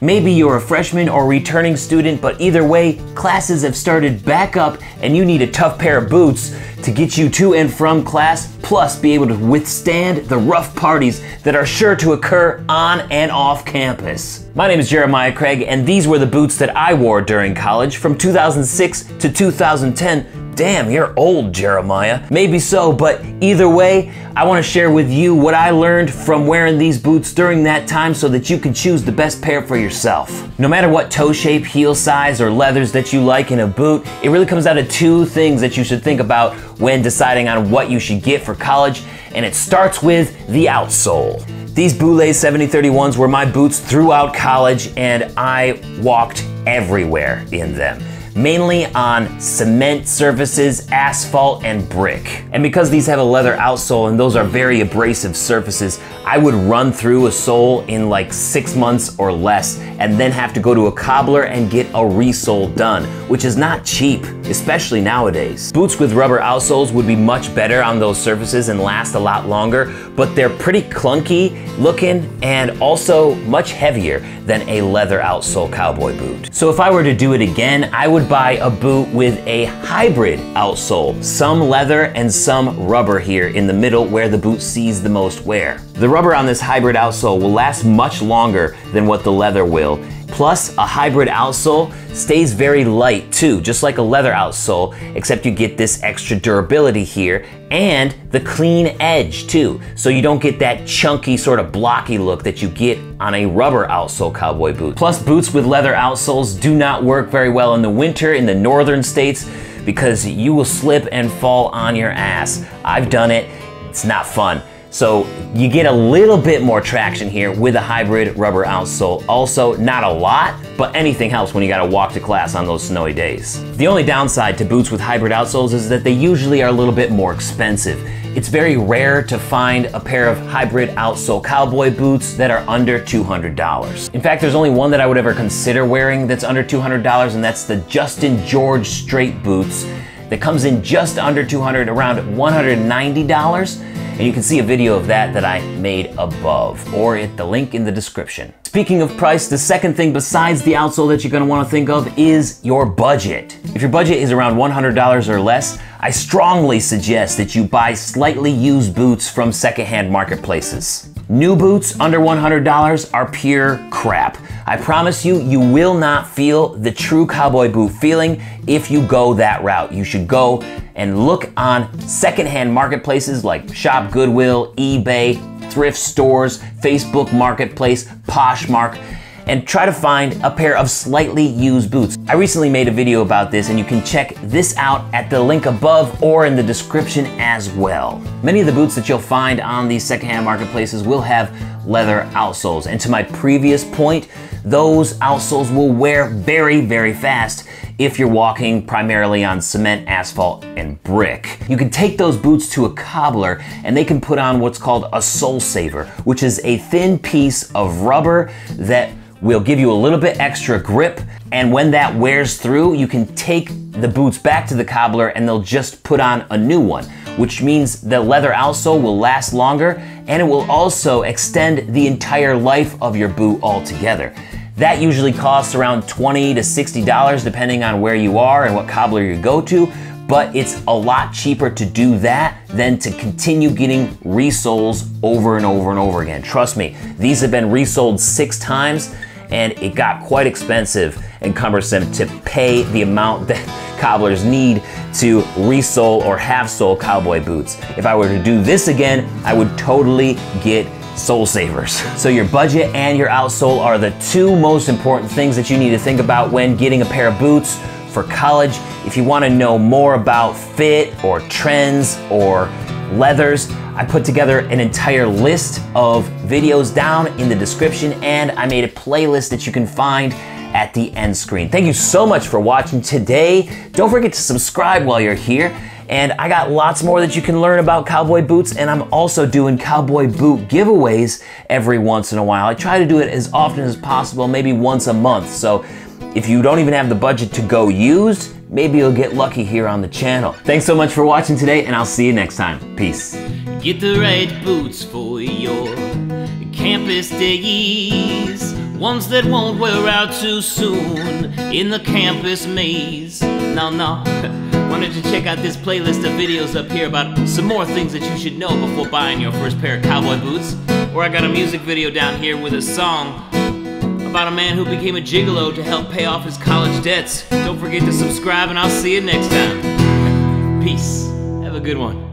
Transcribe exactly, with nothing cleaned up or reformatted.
Maybe you're a freshman or returning student, but either way, classes have started back up and you need a tough pair of boots to get you to and from class, plus be able to withstand the rough parties that are sure to occur on and off campus. My name is Jeremiah Craig, and these were the boots that I wore during college from two thousand six to two thousand ten. Damn, you're old, Jeremiah. Maybe so, but either way, I want to share with you what I learned from wearing these boots during that time so that you can choose the best pair for yourself. No matter what toe shape, heel size, or leathers that you like in a boot, it really comes down to two things that you should think about when deciding on what you should get for college, and it starts with the outsole. These Boulé seventy thirty-ones were my boots throughout college, and I walked everywhere in them. Mainly on cement surfaces, asphalt, and brick. And because these have a leather outsole and those are very abrasive surfaces, I would run through a sole in like six months or less and then have to go to a cobbler and get a resole done, which is not cheap, especially nowadays. Boots with rubber outsoles would be much better on those surfaces and last a lot longer, but they're pretty clunky looking and also much heavier than a leather outsole cowboy boot. So if I were to do it again, I would buy a boot with a hybrid outsole, some leather and some rubber here in the middle where the boot sees the most wear. The rubber on this hybrid outsole will last much longer than what the leather will. Plus, a hybrid outsole stays very light too, just like a leather outsole, except you get this extra durability here and the clean edge too, so you don't get that chunky sort of blocky look that you get on a rubber outsole cowboy boot. Plus, boots with leather outsoles do not work very well in the winter in the northern states because you will slip and fall on your ass. I've done it, it's not fun. So you get a little bit more traction here with a hybrid rubber outsole. Also, not a lot, but anything helps when you gotta walk to class on those snowy days. The only downside to boots with hybrid outsoles is that they usually are a little bit more expensive. It's very rare to find a pair of hybrid outsole cowboy boots that are under two hundred dollars. In fact, there's only one that I would ever consider wearing that's under two hundred dollars, and that's the Justin George straight boots that comes in just under two hundred dollars, around one hundred ninety dollars. And you can see a video of that that I made above, or at the link in the description. Speaking of price, the second thing besides the outsole that you're gonna wanna think of is your budget. If your budget is around one hundred dollars or less, I strongly suggest that you buy slightly used boots from secondhand marketplaces. New boots under one hundred dollars are pure crap. I promise you, you will not feel the true cowboy boot feeling if you go that route. You should go and look on secondhand marketplaces like Shop Goodwill, eBay, thrift stores, Facebook Marketplace, Poshmark, and try to find a pair of slightly used boots. I recently made a video about this, and you can check this out at the link above or in the description as well. Many of the boots that you'll find on these secondhand marketplaces will have leather outsoles, and to my previous point, those outsoles will wear very, very fast if you're walking primarily on cement, asphalt, and brick. You can take those boots to a cobbler and they can put on what's called a sole saver, which is a thin piece of rubber that will give you a little bit extra grip, and when that wears through, you can take the boots back to the cobbler and they'll just put on a new one, which means the leather outsole will last longer and it will also extend the entire life of your boot altogether. That usually costs around twenty to sixty dollars depending on where you are and what cobbler you go to, but it's a lot cheaper to do that than to continue getting resoles over and over and over again. Trust me, these have been resoled six times and it got quite expensive and cumbersome to pay the amount that cobblers need to resole or half sole cowboy boots. If I were to do this again, I would totally get sole savers. So your budget and your outsole are the two most important things that you need to think about when getting a pair of boots for college. If you want to know more about fit or trends or leathers, I put together an entire list of videos down in the description, and I made a playlist that you can find at the end screen. Thank you so much for watching today. Don't forget to subscribe while you're here. And I got lots more that you can learn about cowboy boots, and I'm also doing cowboy boot giveaways every once in a while. I try to do it as often as possible, maybe once a month. So if you don't even have the budget to go used, maybe you'll get lucky here on the channel. Thanks so much for watching today, and I'll see you next time. Peace. Get the right boots for your campus days. ones that won't wear out too soon in the campus maze. No, no. Why don't you check out this playlist of videos up here about some more things that you should know before buying your first pair of cowboy boots. Or I got a music video down here with a song about a man who became a gigolo to help pay off his college debts. Don't forget to subscribe, and I'll see you next time. Peace. Have a good one.